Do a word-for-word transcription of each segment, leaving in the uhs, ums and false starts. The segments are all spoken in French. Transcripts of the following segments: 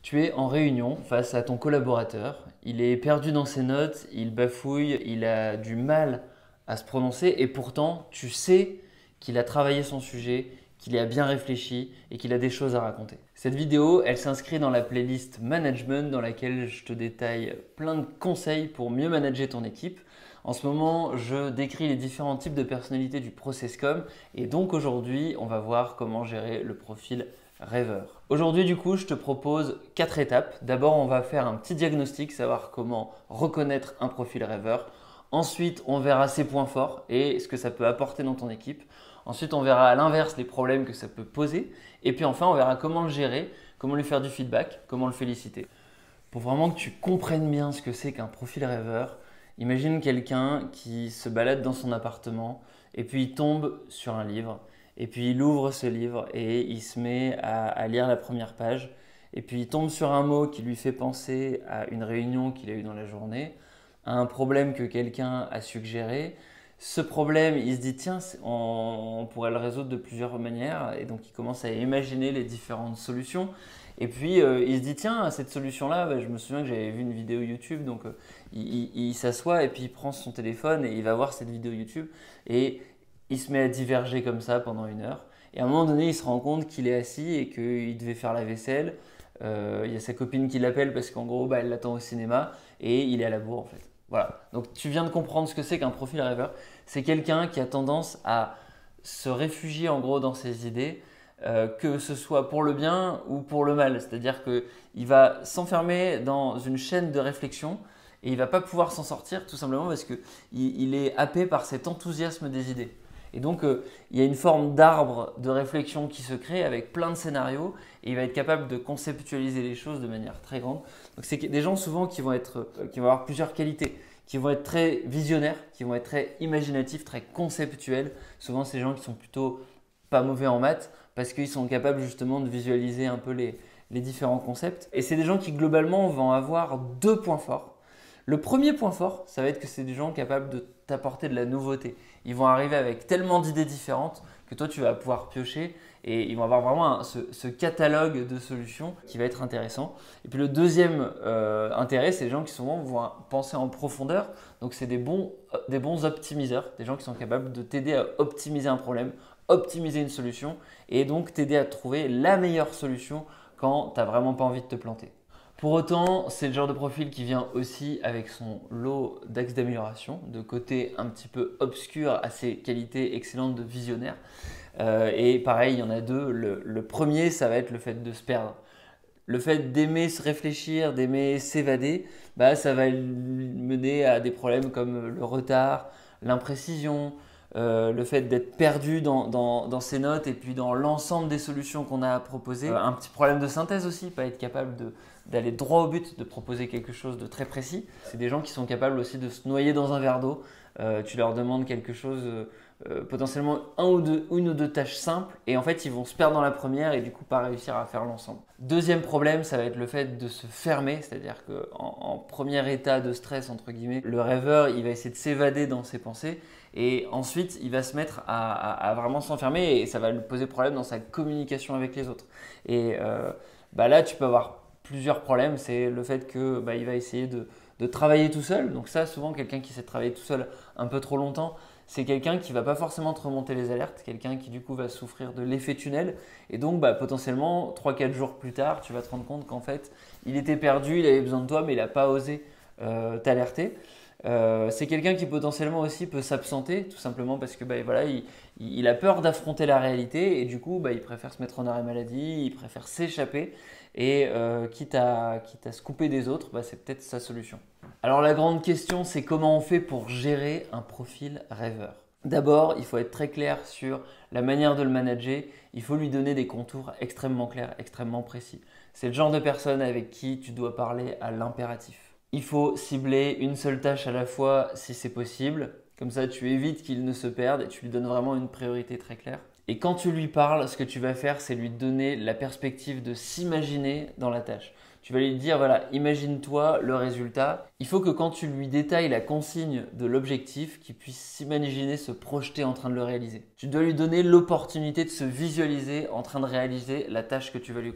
Tu es en réunion face à ton collaborateur, il est perdu dans ses notes, il bafouille, il a du mal à se prononcer et pourtant tu sais qu'il a travaillé son sujet, qu'il y a bien réfléchi et qu'il a des choses à raconter. Cette vidéo, elle s'inscrit dans la playlist Management dans laquelle je te détaille plein de conseils pour mieux manager ton équipe. En ce moment, je décris les différents types de personnalités du ProcessCom et donc aujourd'hui, on va voir comment gérer le profil rêveur. Aujourd'hui, du coup, je te propose quatre étapes. D'abord, on va faire un petit diagnostic, savoir comment reconnaître un profil rêveur. Ensuite, on verra ses points forts et ce que ça peut apporter dans ton équipe. Ensuite, on verra à l'inverse les problèmes que ça peut poser. Et puis enfin, on verra comment le gérer, comment lui faire du feedback, comment le féliciter. Pour vraiment que tu comprennes bien ce que c'est qu'un profil rêveur, imagine quelqu'un qui se balade dans son appartement et puis il tombe sur un livre. Et puis il ouvre ce livre et il se met à, à lire la première page. Et puis il tombe sur un mot qui lui fait penser à une réunion qu'il a eue dans la journée, à un problème que quelqu'un a suggéré. Ce problème, il se dit tiens, on, on pourrait le résoudre de plusieurs manières. Et donc il commence à imaginer les différentes solutions. Et puis euh, il se dit tiens, cette solution-là, bah, je me souviens que j'avais vu une vidéo YouTube. Donc euh, il, il, il s'assoit et puis il prend son téléphone et il va voir cette vidéo YouTube. Et il se met à diverger comme ça pendant une heure. Et à un moment donné, il se rend compte qu'il est assis et qu'il devait faire la vaisselle. Euh, il y a sa copine qui l'appelle parce qu'en gros, bah, elle l'attend au cinéma et il est à la bourre en fait. Voilà. Donc tu viens de comprendre ce que c'est qu'un profil rêveur. C'est quelqu'un qui a tendance à se réfugier en gros dans ses idées, euh, que ce soit pour le bien ou pour le mal. C'est-à-dire qu'il va s'enfermer dans une chaîne de réflexion et il ne va pas pouvoir s'en sortir tout simplement parce qu'il il est happé par cet enthousiasme des idées. Et donc, euh, il y a une forme d'arbre de réflexion qui se crée avec plein de scénarios et il va être capable de conceptualiser les choses de manière très grande. Donc, c'est des gens souvent qui vont, être, euh, qui vont avoir plusieurs qualités, qui vont être très visionnaires, qui vont être très imaginatifs, très conceptuels. Souvent, c'est des gens qui sont plutôt pas mauvais en maths parce qu'ils sont capables justement de visualiser un peu les, les différents concepts. Et c'est des gens qui globalement vont avoir deux points forts. Le premier point fort, ça va être que c'est des gens capables de t'apporter de la nouveauté. Ils vont arriver avec tellement d'idées différentes que toi, tu vas pouvoir piocher et ils vont avoir vraiment un, ce, ce catalogue de solutions qui va être intéressant. Et puis le deuxième euh, intérêt, c'est les gens qui souvent vont penser en profondeur. Donc, c'est des bons, des bons optimiseurs, des gens qui sont capables de t'aider à optimiser un problème, optimiser une solution et donc t'aider à trouver la meilleure solution quand tu n'as vraiment pas envie de te planter. Pour autant, c'est le genre de profil qui vient aussi avec son lot d'axes d'amélioration, de côté un petit peu obscur à ses qualités excellentes de visionnaire. Euh, et pareil, il y en a deux. Le, le premier, ça va être le fait de se perdre. Le fait d'aimer se réfléchir, d'aimer s'évader, bah, ça va mener à des problèmes comme le retard, l'imprécision, euh, le fait d'être perdu dans, dans, dans ses notes et puis dans l'ensemble des solutions qu'on a à proposer. Euh, un petit problème de synthèse aussi, pas être capable de, d'aller droit au but, de proposer quelque chose de très précis. C'est des gens qui sont capables aussi de se noyer dans un verre d'eau. Euh, tu leur demandes quelque chose, euh, potentiellement un ou deux, une ou deux tâches simples et en fait ils vont se perdre dans la première et du coup pas réussir à faire l'ensemble. Deuxième problème, ça va être le fait de se fermer, c'est-à-dire qu'en en premier état de stress entre guillemets, le rêveur il va essayer de s'évader dans ses pensées et ensuite il va se mettre à, à, à vraiment s'enfermer et ça va lui poser problème dans sa communication avec les autres. Et euh, bah là tu peux avoir plusieurs problèmes, c'est le fait que bah, il va essayer de, de travailler tout seul. Donc ça, souvent, quelqu'un qui sait travailler tout seul un peu trop longtemps, c'est quelqu'un qui ne va pas forcément te remonter les alertes, quelqu'un qui du coup va souffrir de l'effet tunnel. Et donc, bah, potentiellement, trois quatre jours plus tard, tu vas te rendre compte qu'en fait, il était perdu, il avait besoin de toi, mais il n'a pas osé euh, t'alerter. Euh, c'est quelqu'un qui potentiellement aussi peut s'absenter, tout simplement parce que bah, voilà, il, il a peur d'affronter la réalité et du coup, bah, il préfère se mettre en arrêt maladie, il préfère s'échapper. Et euh, quitte, à, quitte à se couper des autres, bah, c'est peut-être sa solution. Alors la grande question, c'est comment on fait pour gérer un profil rêveur. D'abord, il faut être très clair sur la manière de le manager. Il faut lui donner des contours extrêmement clairs, extrêmement précis. C'est le genre de personne avec qui tu dois parler à l'impératif. Il faut cibler une seule tâche à la fois si c'est possible. Comme ça, tu évites qu'il ne se perde et tu lui donnes vraiment une priorité très claire. Et quand tu lui parles, ce que tu vas faire, c'est lui donner la perspective de s'imaginer dans la tâche. Tu vas lui dire, voilà, imagine-toi le résultat. Il faut que quand tu lui détailles la consigne de l'objectif, qu'il puisse s'imaginer se projeter en train de le réaliser. Tu dois lui donner l'opportunité de se visualiser en train de réaliser la tâche que tu vas lui confier.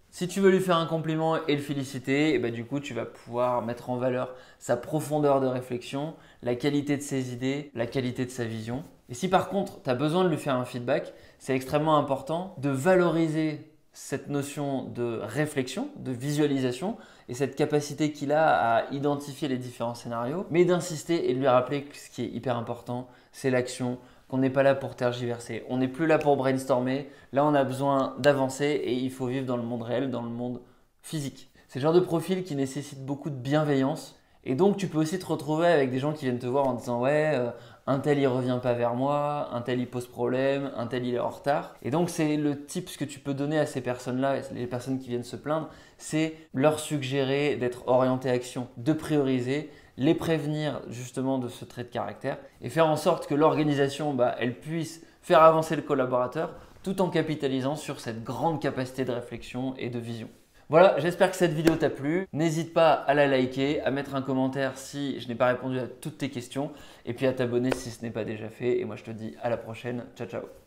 Si tu veux lui faire un compliment et le féliciter, et bah du coup, tu vas pouvoir mettre en valeur sa profondeur de réflexion, la qualité de ses idées, la qualité de sa vision. Et si par contre, tu as besoin de lui faire un feedback, c'est extrêmement important de valoriser cette notion de réflexion, de visualisation et cette capacité qu'il a à identifier les différents scénarios, mais d'insister et de lui rappeler que ce qui est hyper important, c'est l'action, qu'on n'est pas là pour tergiverser. On n'est plus là pour brainstormer. Là, on a besoin d'avancer et il faut vivre dans le monde réel, dans le monde physique. C'est le genre de profil qui nécessite beaucoup de bienveillance. Et donc, tu peux aussi te retrouver avec des gens qui viennent te voir en disant « Ouais, euh, un tel il revient pas vers moi, un tel il pose problème, un tel il est en retard. » Et donc, c'est le type ce que tu peux donner à ces personnes-là, les personnes qui viennent se plaindre, c'est leur suggérer d'être orienté action, de prioriser, les prévenir justement de ce trait de caractère et faire en sorte que l'organisation bah, elle puisse faire avancer le collaborateur tout en capitalisant sur cette grande capacité de réflexion et de vision. Voilà, j'espère que cette vidéo t'a plu. N'hésite pas à la liker, à mettre un commentaire si je n'ai pas répondu à toutes tes questions et puis à t'abonner si ce n'est pas déjà fait. Et moi je te dis à la prochaine. Ciao ciao.